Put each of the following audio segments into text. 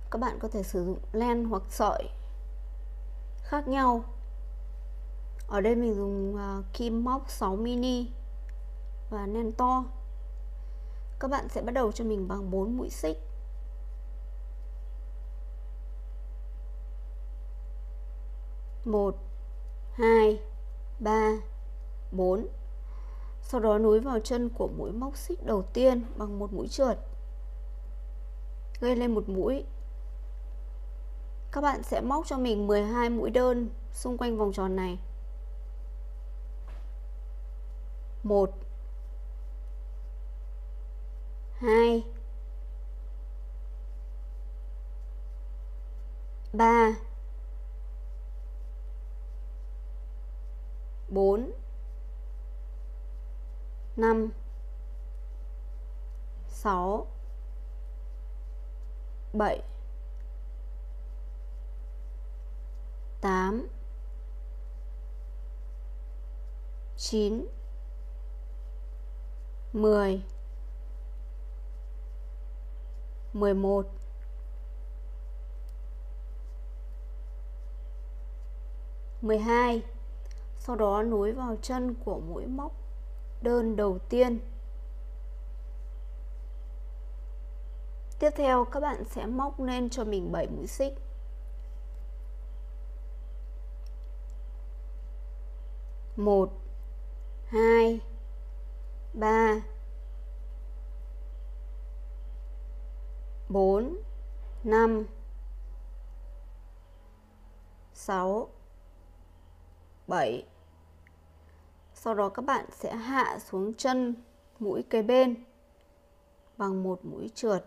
Các bạn có thể sử dụng len hoặc sợi khác nhau. Ở đây mình dùng kim móc 6 mini và len to. Các bạn sẽ bắt đầu cho mình bằng 4 mũi xích. 1, 2, 3, 4. Sau đó nối vào chân của mũi móc xích đầu tiên bằng một mũi trượt, gây lên một mũi. Các bạn sẽ móc cho mình 12 mũi đơn xung quanh vòng tròn này. 1, 2, 3, 4, 5, 6, 7, 8, 9, 10, 11, 12. Sau đó nối vào chân của mũi móc đơn đầu tiên. Tiếp theo các bạn sẽ móc lên cho mình 7 mũi xích. 1, 2, 3, 4, 5, 6, 7. Sau đó các bạn sẽ hạ xuống chân mũi kế bên bằng một mũi trượt.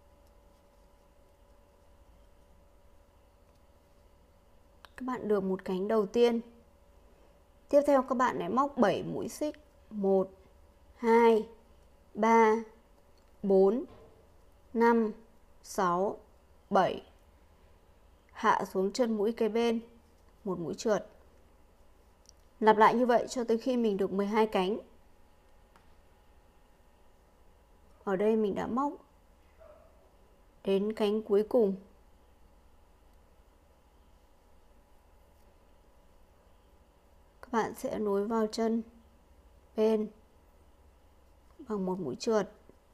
Các bạn được một cánh đầu tiên. Tiếp theo các bạn lại móc 7 mũi xích. 1, 2, 3, 4, 5, 6, 7. Hạ xuống chân mũi kế bên một mũi trượt. Lặp lại như vậy cho tới khi mình được 12 cánh. Ở đây mình đã móc đến cánh cuối cùng. Các bạn sẽ nối vào chân bên bằng một mũi trượt.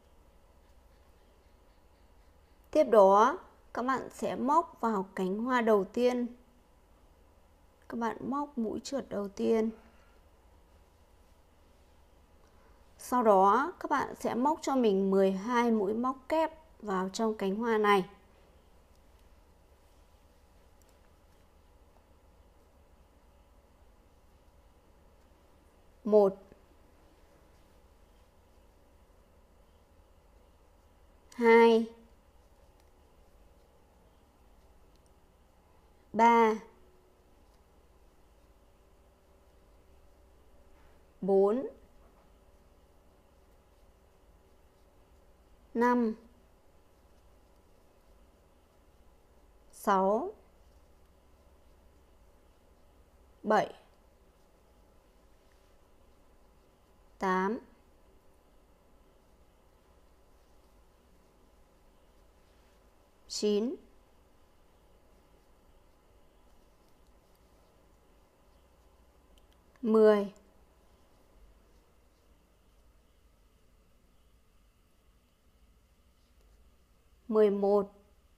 Tiếp đó các bạn sẽ móc vào cánh hoa đầu tiên. Các bạn móc mũi trượt đầu tiên. Sau đó các bạn sẽ móc cho mình 12 mũi móc kép vào trong cánh hoa này. Một, 2, 3, 4, 5, 6, 7, 8, 9, 10, 11,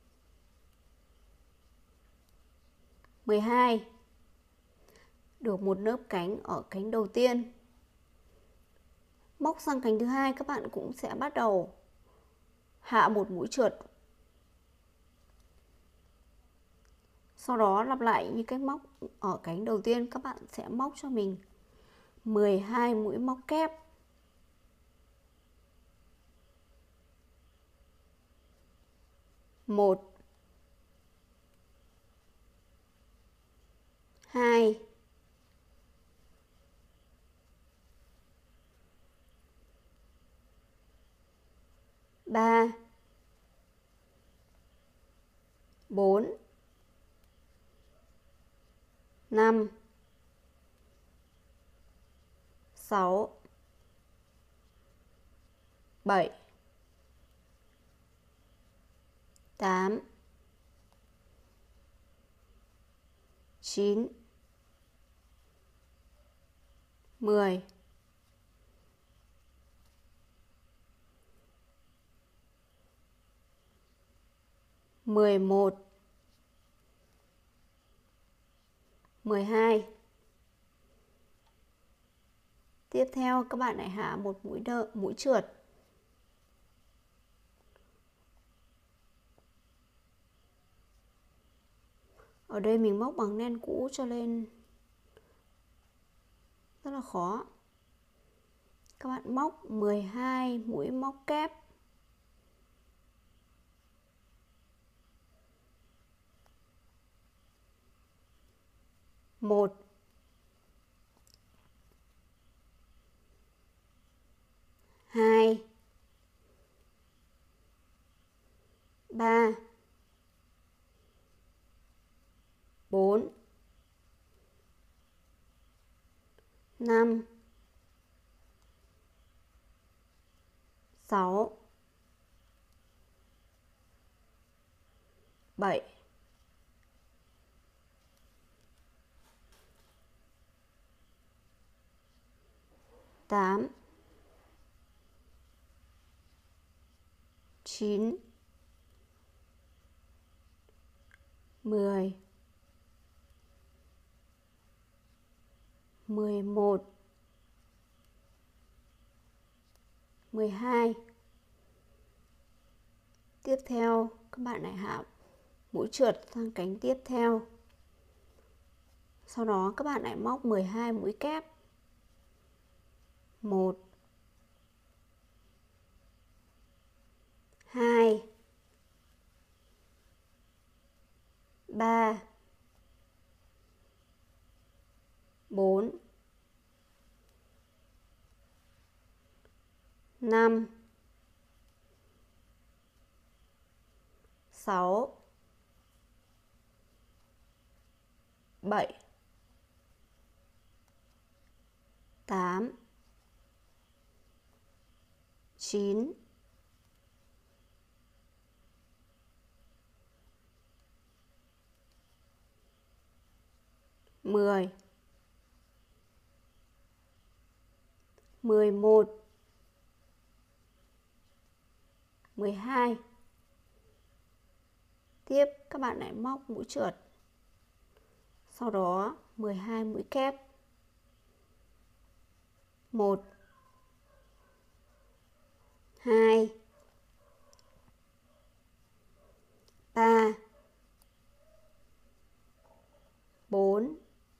12. Được một lớp cánh ở cánh đầu tiên. Móc sang cánh thứ hai các bạn cũng sẽ bắt đầu hạ một mũi trượt. Sau đó lặp lại như cách móc ở cánh đầu tiên, các bạn sẽ móc cho mình 12 mũi móc kép. Một, 2, 3, 4, 5, 6, 7, 8, 9, 10, 11, 12. Tiếp theo các bạn lại hạ một mũi trượt. Ở đây mình móc bằng len cũ cho nên rất là khó. Các bạn móc 12 mũi móc kép. 1, 2, 3, 4, 5, 6, 7, 8, 9, 10, 11, 12. Tiếp theo các bạn lại hạ mũi trượt sang cánh tiếp theo. Sau đó các bạn lại móc 12 mũi kép. 1, 2, 3, 4, 5, 6, 7, 8, 9, 10, 11, 12. Tiếp các bạn lại móc mũi trượt. Sau đó 12 mũi kép. 1, 2, 3, 4,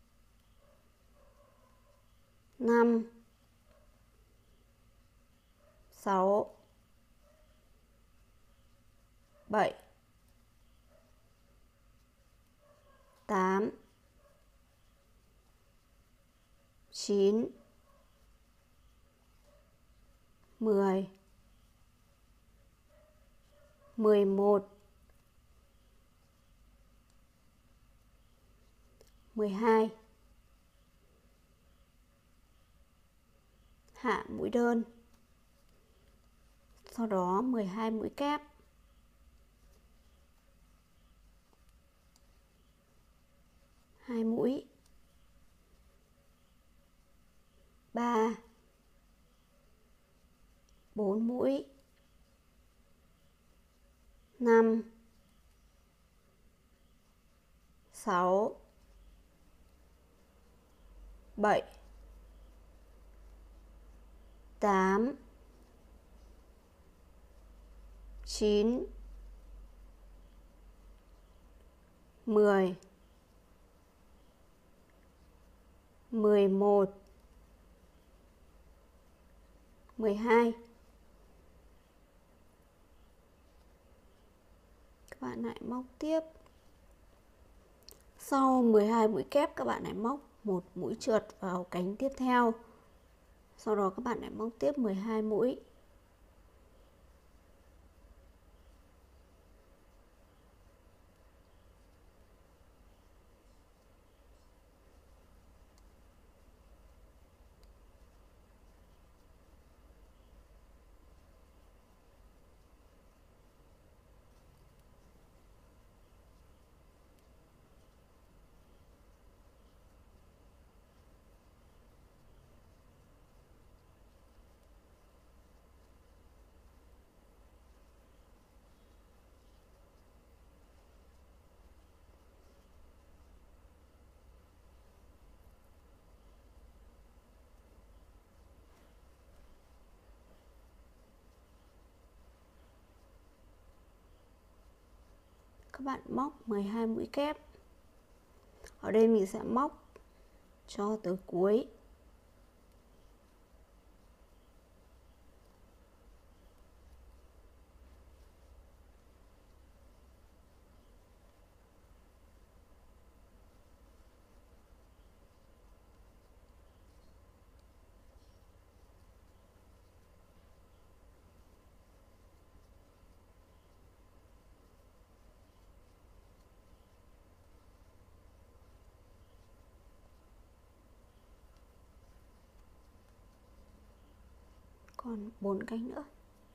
5, 6, 7, 8, 9, 10, 11, 12. Hạ mũi đơn. Sau đó 12 mũi kép. 2 mũi. 3, 4 mũi. 5, 6, 7, 8, 9, 10, 11, 12. Các bạn lại móc tiếp. Sau 12 mũi kép các bạn lại móc một mũi trượt vào cánh tiếp theo. Sau đó các bạn lại móc tiếp 12 mũi. các bạn móc 12 mũi kép. Ở đây mình sẽ móc cho tới cuối. Còn 4 cánh nữa.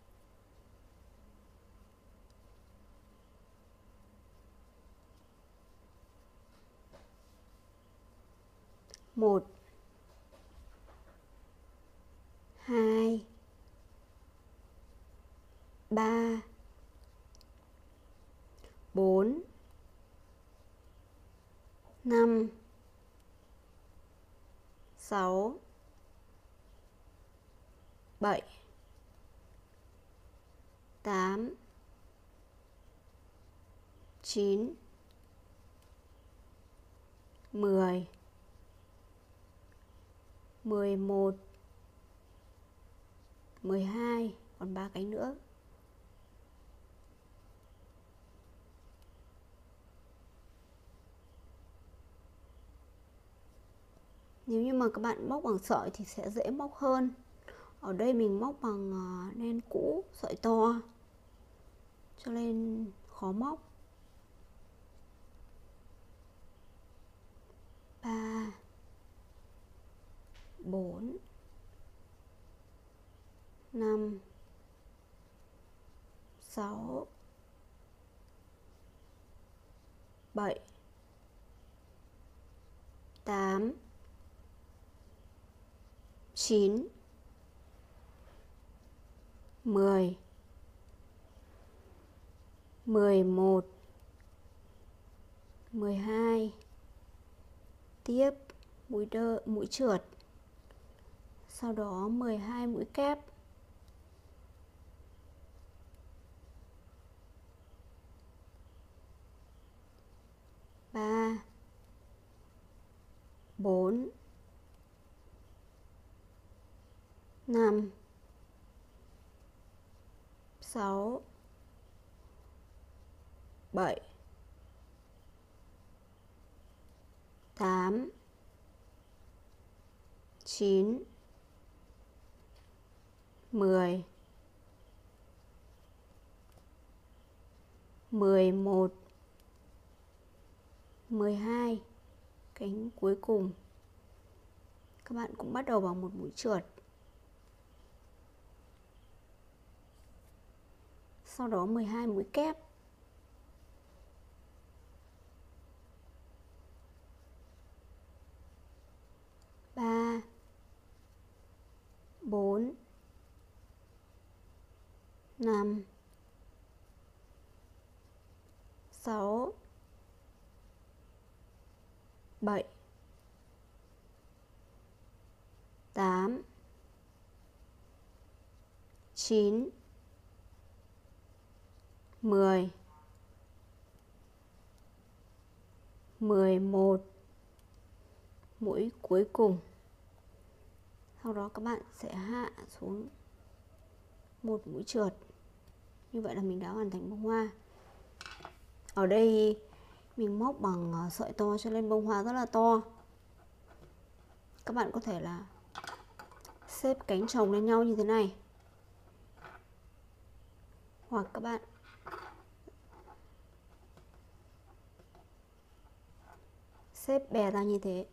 Một, hai, ba, 4, 5, 6, 7, 8, 9, 10, 11, 12, còn 3 cánh nữa. Nếu như mà các bạn móc bằng sợi thì sẽ dễ móc hơn. Ở đây mình móc bằng len cũ, sợi to, cho nên khó móc. 3, 4, 5, 6, 7, 8, 9, 10, 11, 12. Tiếp mũi trượt. Sau đó 12 mũi kép. Ba, 4, 5, 6, 7, 8, 9, 10, 11, 12. Cánh cuối cùng các bạn cũng bắt đầu bằng một mũi trượt. Sau đó 12 mũi kép. Ba, 4, 5, 6, 7, 8, 9, 10, 11. Mũi cuối cùng. Sau đó các bạn sẽ hạ xuống một mũi trượt. Như vậy là mình đã hoàn thành bông hoa. Ở đây mình móc bằng sợi to cho nên bông hoa rất là to. Các bạn có thể là xếp cánh chồng lên nhau như thế này, hoặc các bạn xếp bè ra như thế.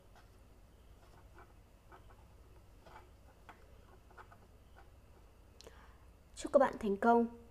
Chúc các bạn thành công.